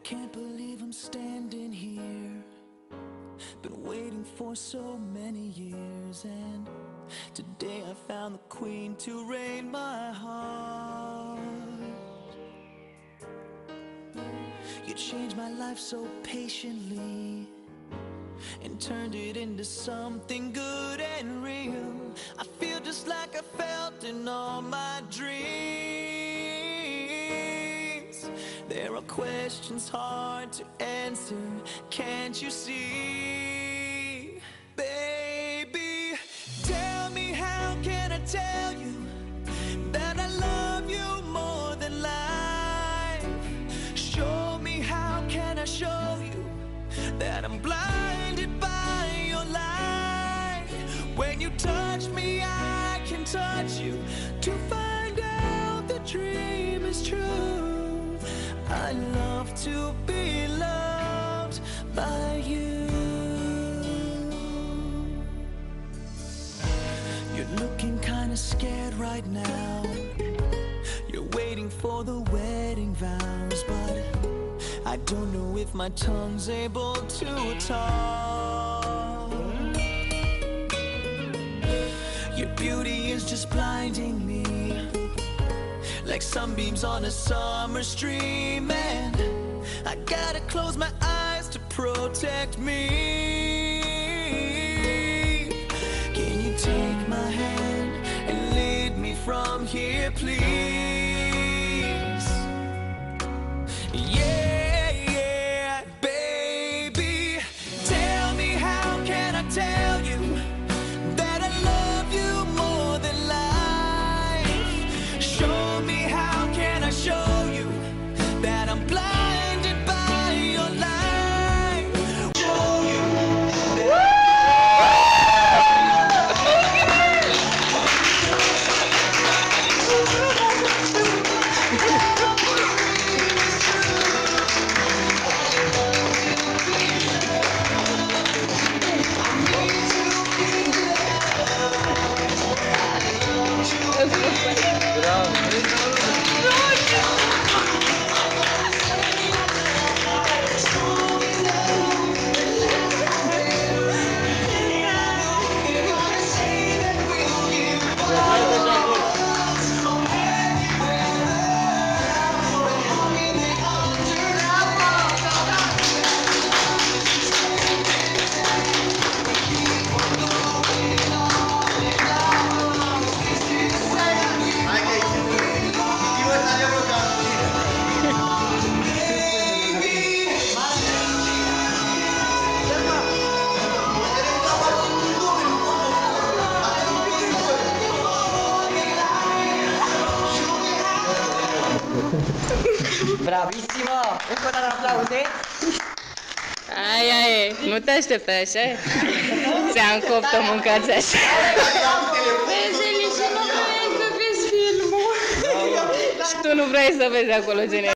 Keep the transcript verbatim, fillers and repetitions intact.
Can't believe I'm standing here. Been waiting for so many years, and today I found the queen to reign my heart. You changed my life so patiently and turned it into something good and real. I feel just like I felt in all my dreams. There are questions hard to answer, can't you see? Baby, tell me, how can I tell you that I love you more than life? Show me, how can I show you that I'm blinded by your light? When you touch me, I can touch you to find out the dream is true. I love to be loved by you. You're looking kinda scared right now. You're waiting for the wedding vows, but I don't know if my tongue's able to talk. Your beauty is just blinding me, like sunbeams on a summer stream, and I gotta close my eyes to protect me. Can you take my hand and lead me from here, please? Yeah, yeah, baby, tell me, how can I tell you that I love you more than life? Show me, how can I show you that I'm blinded by your light? Show you Bravissimo! Încă o dată aplauze! Aia e, nu te așteptai așa? Ți-am copt o mâncați așa. Vezi, nici nu vrei să vezi filmul. Și tu nu vrei să vezi acolo generic.